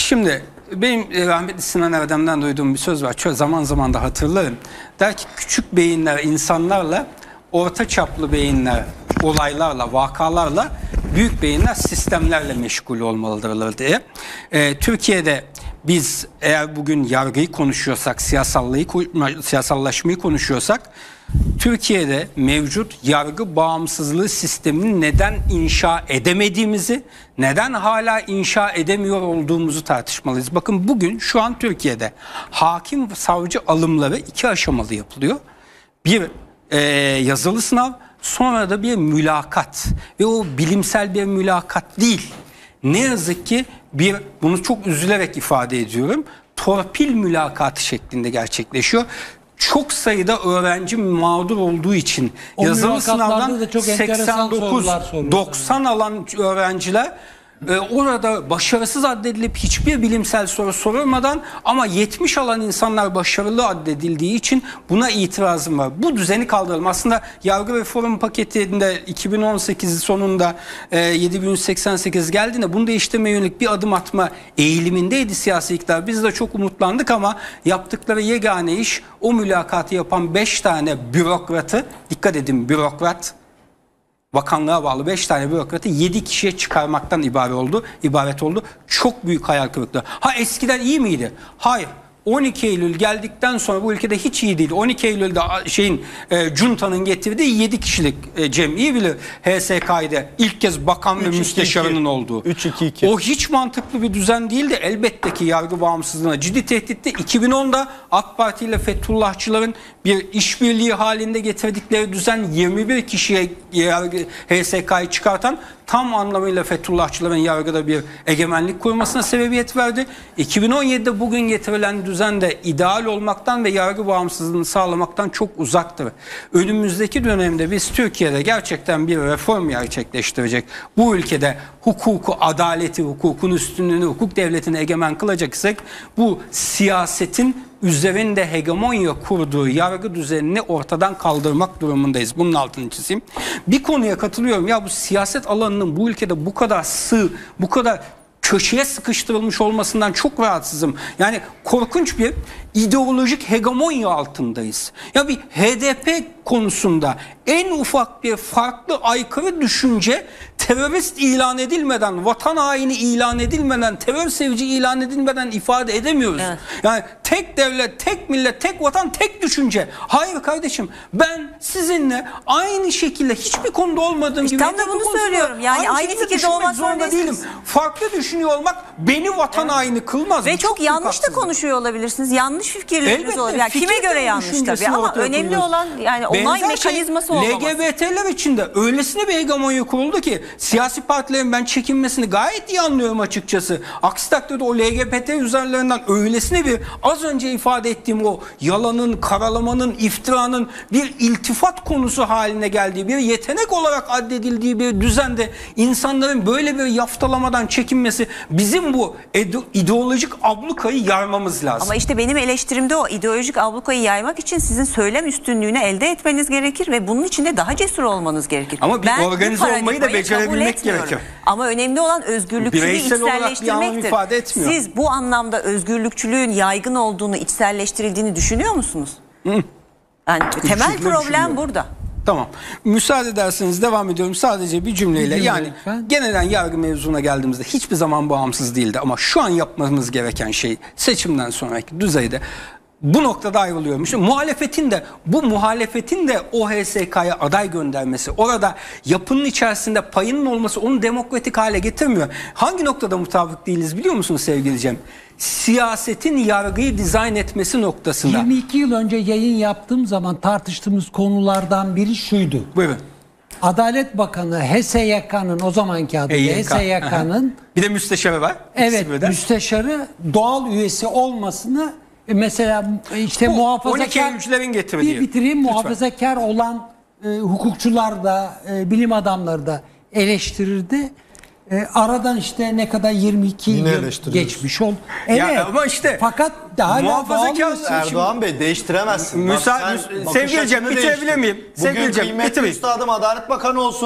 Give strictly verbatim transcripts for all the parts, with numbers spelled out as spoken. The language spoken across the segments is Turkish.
Şimdi benim rahmetli Sinan Erdem'den duyduğum bir söz var. Çok zaman zaman da hatırlarım. Der ki küçük beyinler insanlarla, orta çaplı beyinler olaylarla, vakalarla, büyük beyinler sistemlerle meşgul olmalıdırlar diye. Ee, Türkiye'de biz eğer bugün yargıyı konuşuyorsak, siyasallığı, siyasallaşmayı konuşuyorsak, Türkiye'de mevcut yargı bağımsızlığı sistemini neden inşa edemediğimizi, neden hala inşa edemiyor olduğumuzu tartışmalıyız. Bakın bugün şu an Türkiye'de hakim savcı alımları iki aşamalı yapılıyor. Bir e, yazılı sınav, sonra da bir mülakat ve o bilimsel bir mülakat değil. Ne yazık ki bir, bunu çok üzülerek ifade ediyorum, torpil mülakatı şeklinde gerçekleşiyor. Çok sayıda öğrenci mağdur olduğu için o yazılı sınavdan seksen dokuz doksan alan öğrenciler e, orada başarısız addedilip hiçbir bilimsel soru sorulmadan ama yetmiş alan insanlar başarılı addedildiği için buna itirazım var. Bu düzeni kaldıralım. Aslında yargı reform paketinde iki bin on sekiz sonunda e, yedi bin yüz seksen sekiz geldiğinde bunu değiştirmeye yönelik bir adım atma eğilimindeydi siyasi iktidar. Biz de çok umutlandık ama yaptıkları yegane iş o mülakatı yapan beş tane bürokratı, dikkat edin bürokrat, bakanlığa bağlı beş tane bürokratı yedi kişiye çıkarmaktan ibaret oldu. ibaret oldu. Çok büyük hayal kırıklığı. Ha eskiden iyi miydi? Hayır. on iki Eylül geldikten sonra bu ülkede hiç iyi değil. on iki Eylül'de şeyin e, Cunta'nın getirdiği yedi kişilik e, Cem iyi bilir H S K'de ilk kez bakan ve müsteşarının olduğu. üç iki iki. O hiç mantıklı bir düzen değildi. Elbette ki yargı bağımsızlığına ciddi tehditti. iki bin onda AK Parti ile Fethullahçıların bir işbirliği halinde getirdikleri düzen yirmi bir kişiye yargı, H S K'yı çıkartan tam anlamıyla Fethullahçıların yargıda bir egemenlik kurmasına sebebiyet verdi. iki bin on yedide bugün getirilen düzen de ideal olmaktan ve yargı bağımsızlığını sağlamaktan çok uzaktır. Önümüzdeki dönemde biz Türkiye'de gerçekten bir reform gerçekleştirecek, bu ülkede hukuku, adaleti, hukukun üstünlüğünü, hukuk devletini egemen kılacaksak bu siyasetin üzerinde hegemonya kurduğu yargı düzenini ortadan kaldırmak durumundayız. Bunun altını çizeyim. Bir konuya katılıyorum. Ya bu siyaset alanının bu ülkede bu kadar sığ, bu kadar köşeye sıkıştırılmış olmasından çok rahatsızım. Yani korkunç bir ideolojik hegemonya altındayız. Ya bir H D P konusunda en ufak bir farklı aykırı düşünce terörist ilan edilmeden, vatan haini ilan edilmeden, terör sevici ilan edilmeden ifade edemiyoruz. Evet. Yani tek devlet, tek millet, tek vatan, tek düşünce. Hayır kardeşim, ben sizinle aynı şekilde hiçbir konuda olmadığım işte gibi tam da bunu söylüyorum. Yani aynı, aynı fikirde olmak zorunda değilim. Farklı düşünüyor olmak beni vatan evet. haini kılmaz. Ve çok, çok yanlış da konuşuyor olabilirsiniz. Yanlış fikirleriniz olabilir. Yani kime göre yanlış tabii ama önemli olan yani onay mekanizması şey, olmaması. L G B T'ler içinde öylesine bir hegemonya kuruldu ki siyasi partilerin ben çekinmesini gayet iyi anlıyorum açıkçası. Aksi takdirde o L G B T üzerlerinden öylesine bir az önce ifade ettiğim o yalanın, karalamanın, iftiranın bir iltifat konusu haline geldiği, bir yetenek olarak addedildiği bir düzende insanların böyle bir yaftalamadan çekinmesi bizim bu ideolojik ablukayı yarmamız lazım. Ama işte benim eleştirimde o ideolojik ablukayı yaymak için sizin söylem üstünlüğünü elde etmeniz gerekir ve bunun için de daha cesur olmanız gerekir. Ama bir ben organize olmayı da becerebilmek gerekiyor. Ama önemli olan özgürlükçülüğü içselleştirmektir. Siz bu anlamda özgürlükçülüğün yaygın olduğunu, içselleştirildiğini düşünüyor musunuz? Hı. Yani temel problem burada. Tamam. Müsaade ederseniz devam ediyorum. Sadece bir cümleyle. Bir yani lütfen. Genelen yargı mevzuna geldiğimizde hiçbir zaman bağımsız değildi. Ama şu an yapmamız gereken şey seçimden sonraki düzeyde bu noktada ayrılıyormuş. Muhalefetin de bu muhalefetin de o H S K'ya aday göndermesi, orada yapının içerisinde payının olması onu demokratik hale getirmiyor. Hangi noktada mutabık değiliz biliyor musunuz sevgili Cem? Siyasetin yargıyı dizayn etmesi noktasında. yirmi iki yıl önce yayın yaptığım zaman tartıştığımız konulardan biri şuydu. Buyurun. Adalet Bakanı H S Y K'nın o zamanki adı H S Y K'nın bir de müsteşarı var. Evet, müsteşarı doğal üyesi olmasını mesela işte bu, muhafazakar bir bitireyim muhafazakar olan e, hukukçular da e, bilim adamları da eleştirirdi. E, aradan işte ne kadar yirmi iki yıl geçmiş oldu. Evet. Ya ama işte fakat daha muhafazakar Erdoğan Bey değiştiremezsin. Müsa sevgili Cem bitirebilir miyim? Bugün kıymetli üstadım Adalet Bakanı olsun.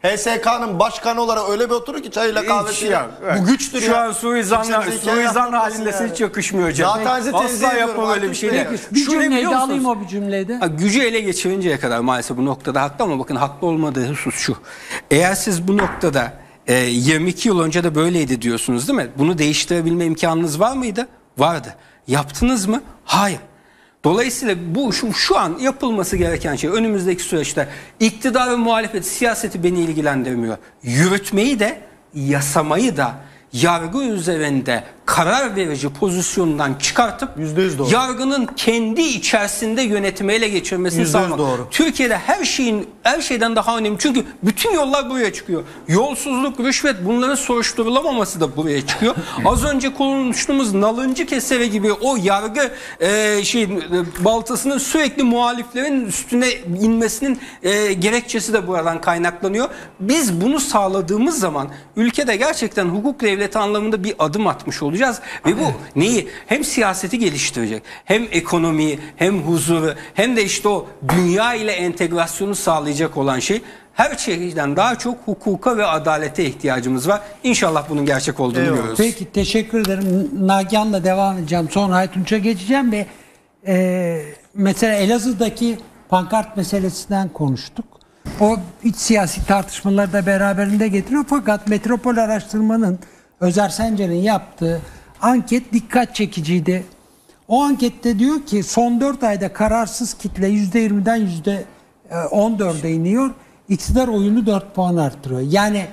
H S K'nın başkanı olarak öyle bir oturur ki çayıyla kahvesiyle. Evet. Bu güçtür Şu ya. an suizan, suizan halindesin, yani. Hiç yakışmıyor hocam. Zaten size tenzih asla yapma öyle bir şey değil. Bir cümleyi alayım o bir cümleydi. Gücü ele geçirinceye kadar maalesef bu noktada haklı, ama bakın haklı olmadığı husus şu. Eğer siz bu noktada e, yirmi iki yıl önce de böyleydi diyorsunuz değil mi? Bunu değiştirebilme imkanınız var mıydı? Vardı. Yaptınız mı? Hayır. Dolayısıyla bu şu, şu an yapılması gereken şey önümüzdeki süreçte iktidar ve muhalefet siyaseti beni ilgilendirmiyor. Yürütmeyi de yasamayı da yargı üzerinde karar verici pozisyonundan çıkartıp yüzde yüz doğru. Yargının kendi içerisinde yönetimi ele geçirmesini sağlamak. Doğru. Türkiye'de her şeyin her şeyden daha önemli. Çünkü bütün yollar buraya çıkıyor. Yolsuzluk, rüşvet, bunların soruşturulamaması da buraya çıkıyor. Az önce konuştuğumuz nalıncı kesere gibi o yargı e, şey e, baltasının sürekli muhaliflerin üstüne inmesinin e, gerekçesi de buradan kaynaklanıyor. Biz bunu sağladığımız zaman ülkede gerçekten hukuk devleti anlamında bir adım atmış olacağız. Ve bu neyi? Hem siyaseti geliştirecek, hem ekonomiyi, hem huzuru, hem de işte o dünya ile entegrasyonu sağlayacak olan şey. Her şeyden daha çok hukuka ve adalete ihtiyacımız var. İnşallah bunun gerçek olduğunu evet. görüyoruz. Peki, teşekkür ederim. Nagihan'la devam edeceğim. Sonra Aytunç'a geçeceğim ve e, mesela Elazığ'daki pankart meselesinden konuştuk. O iç siyasi tartışmaları da beraberinde getiriyor. Fakat Metropol Araştırma'nın, Özer Sencer'in yaptığı anket dikkat çekiciydi. O ankette diyor ki son dört ayda kararsız kitle yüzde yirmiden yüzde on dörde iniyor. İktidar oyunu dört puan arttırıyor. Yani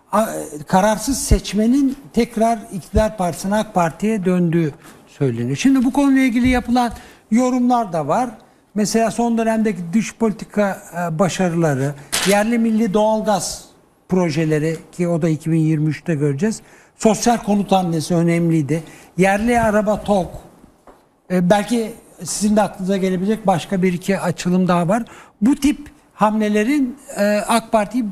kararsız seçmenin tekrar iktidar partisine, AK Parti'ye döndüğü söyleniyor. Şimdi bu konuyla ilgili yapılan yorumlar da var. Mesela son dönemdeki dış politika başarıları, yerli milli doğalgaz projeleri, ki o da iki bin yirmi üçte göreceğiz. Sosyal konut hamlesi önemliydi. Yerli araba TOG. Ee, belki sizin de aklınıza gelebilecek başka bir iki açılım daha var. Bu tip hamlelerin e, AK Parti'yi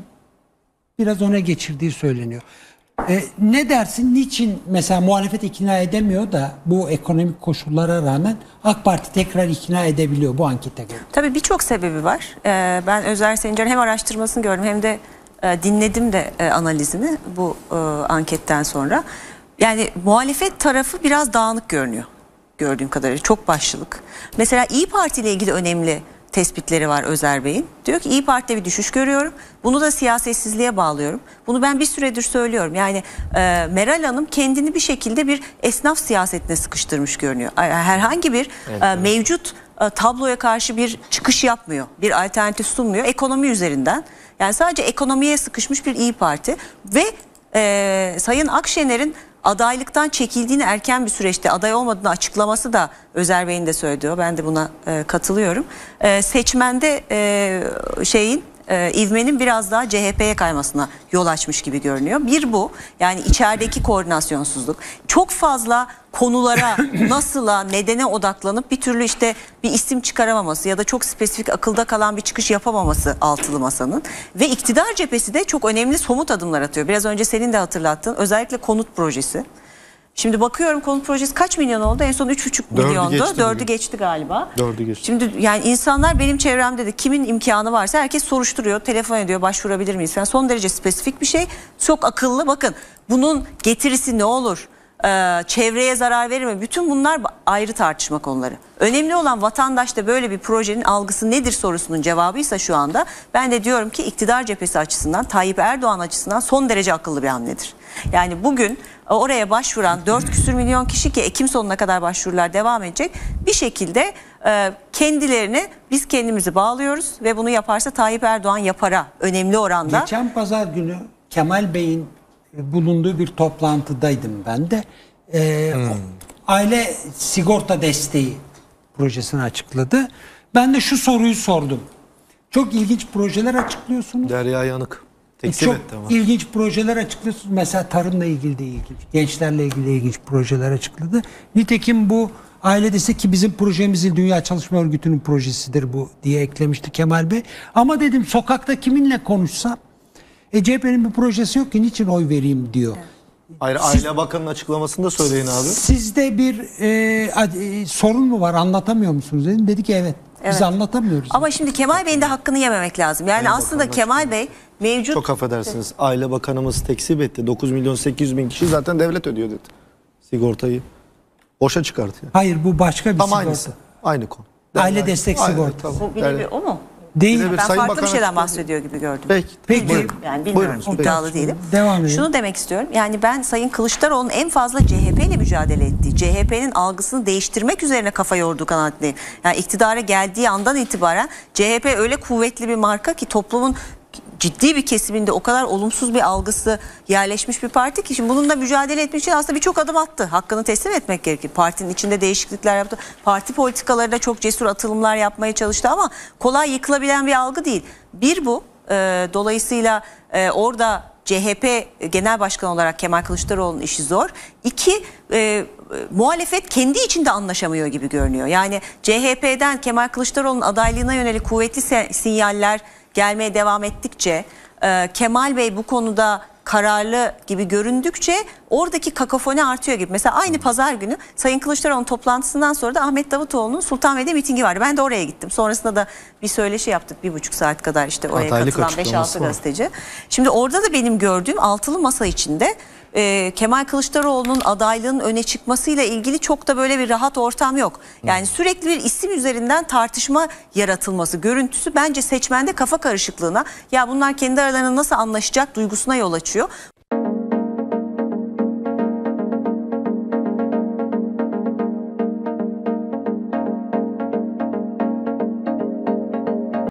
biraz öne geçirdiği söyleniyor. E, ne dersin? Niçin mesela muhalefet ikna edemiyor da bu ekonomik koşullara rağmen AK Parti tekrar ikna edebiliyor bu ankete göre? Tabii birçok sebebi var. Ee, ben Özer Sencer'in hem araştırmasını gördüm hem de e, dinledim de e, analizini bu e, anketten sonra. Yani muhalefet tarafı biraz dağınık görünüyor. Gördüğüm kadarıyla çok başlılık. Mesela İYİ Parti ile ilgili önemli tespitleri var Özer Bey'in. Diyor ki İYİ Parti'de bir düşüş görüyorum. Bunu da siyasetsizliğe bağlıyorum. Bunu ben bir süredir söylüyorum. Yani e, Meral Hanım kendini bir şekilde bir esnaf siyasetine sıkıştırmış görünüyor. Herhangi bir evet, e, mevcut e, tabloya karşı bir çıkış yapmıyor. Bir alternatif sunmuyor. Ekonomi üzerinden. Yani sadece ekonomiye sıkışmış bir İYİ Parti ve e, Sayın Akşener'in adaylıktan çekildiğini erken bir süreçte aday olmadığını açıklaması da Özer Bey'in de söylediği. Ben de buna e, katılıyorum. E, seçmende e, şeyin e, ivmenin biraz daha C H P'ye kaymasına yol açmış gibi görünüyor. Bir bu, yani içerideki koordinasyonsuzluk. Çok fazla konulara, nasıla, nedene odaklanıp bir türlü işte bir isim çıkaramaması ya da çok spesifik akılda kalan bir çıkış yapamaması altılı masanın. Ve iktidar cephesi de çok önemli somut adımlar atıyor. Biraz önce senin de hatırlattın. Özellikle konut projesi. Şimdi bakıyorum konut projesi kaç milyon oldu? En son üç buçuk milyondu. Dördü geçti galiba. Dördü geçti. Şimdi yani insanlar benim çevremde de kimin imkanı varsa herkes soruşturuyor, telefon ediyor, başvurabilir miyiz? Yani son derece spesifik bir şey. Çok akıllı. Bakın bunun getirisi ne olur? Ee, çevreye zarar verir mi? Bütün bunlar ayrı tartışma konuları. Önemli olan vatandaşta böyle bir projenin algısı nedir sorusunun cevabıysa şu anda ben de diyorum ki iktidar cephesi açısından, Tayyip Erdoğan açısından son derece akıllı bir hamledir. Yani bugün oraya başvuran dört küsür milyon kişi, ki Ekim sonuna kadar başvurular devam edecek, bir şekilde e, kendilerini biz kendimizi bağlıyoruz ve bunu yaparsa Tayyip Erdoğan yapara önemli oranda. Geçen pazar günü Kemal Bey'in bulunduğu bir toplantıdaydım ben de. Ee, hmm. Aile sigorta desteği projesini açıkladı. Ben de şu soruyu sordum. Çok ilginç projeler açıklıyorsunuz. Derya Yanık. Tekstil Çok ilginç projeler açıklıyorsunuz. Mesela tarımla ilgili de ilginç. Gençlerle ilgili ilginç projeler açıkladı. Nitekim bu aile destek, ki bizim projemizin Dünya Çalışma Örgütü'nün projesidir bu diye eklemişti Kemal Bey. Ama dedim sokakta kiminle konuşsam E C H P'nin bir projesi yok ki niçin oy vereyim diyor. Evet. Ayrı Siz, Aile Bakanı'nın açıklamasını da söyleyin abi. Sizde bir e, e, sorun mu var, anlatamıyor musunuz dedim. Dedi ki evet. Evet. Biz anlatamıyoruz. Ama şimdi Kemal Bey'in de hakkını yememek lazım. Yani Sayın aslında Bakanlar Kemal Bey mevcut... Çok affedersiniz. Aile Bakanımız tekzip etti. dokuz milyon sekiz yüz bin kişi zaten devlet ödüyor dedi. Sigortayı. Boşa çıkartıyor. Hayır, bu başka bir Tam sigorta. aynısı. Aynı konu. Aile Yani- destek Aynen, sigortası. tamam. Bu bir Yani- bir- o mu? Değil. Birebir Ben Sayın farklı bir Bakan'a şeyden açıkladı. bahsediyor gibi gördüm. Peki. Peki. Buyurun. Yani bilmiyorum, Buyurun. iddialı değilim. Devam edelim. Şunu demek istiyorum. Yani ben Sayın Kılıçdaroğlu'nun en fazla C H P ile mücadele ettiği, C H P'nin algısını değiştirmek üzerine kafa yorduğu kanaatindeyim. Yani iktidara geldiği andan itibaren C H P öyle kuvvetli bir marka ki toplumun ciddi bir kesiminde o kadar olumsuz bir algısı yerleşmiş bir parti ki şimdi bununla mücadele etmek için aslında birçok adım attı. Hakkını teslim etmek gerekir. Partinin içinde değişiklikler yaptı. Parti politikalarında çok cesur atılımlar yapmaya çalıştı ama kolay yıkılabilen bir algı değil. Bir bu. E, dolayısıyla e, orada C H P Genel Başkanı olarak Kemal Kılıçdaroğlu'nun işi zor. İki, e, e, muhalefet kendi içinde anlaşamıyor gibi görünüyor. Yani C H P'den Kemal Kılıçdaroğlu'nun adaylığına yönelik kuvvetli se- sinyaller gelmeye devam ettikçe, e, Kemal Bey bu konuda kararlı gibi göründükçe oradaki kakofoni artıyor gibi. Mesela aynı pazar günü Sayın Kılıçdaroğlu'nun toplantısından sonra da Ahmet Davutoğlu'nun Sultanbeyli'de mitingi vardı. Ben de oraya gittim. Sonrasında da bir söyleşi yaptık bir buçuk saat kadar işte oraya Adaylık katılan beş açıklaması altı var. gazeteci. Şimdi orada da benim gördüğüm altılı masa içinde e, Kemal Kılıçdaroğlu'nun adaylığının öne çıkmasıyla ilgili çok da böyle bir rahat ortam yok. Yani sürekli bir isim üzerinden tartışma yaratılması görüntüsü bence seçmende kafa karışıklığına, ya bunlar kendi aralarında nasıl anlaşacak duygusuna yol açıyor.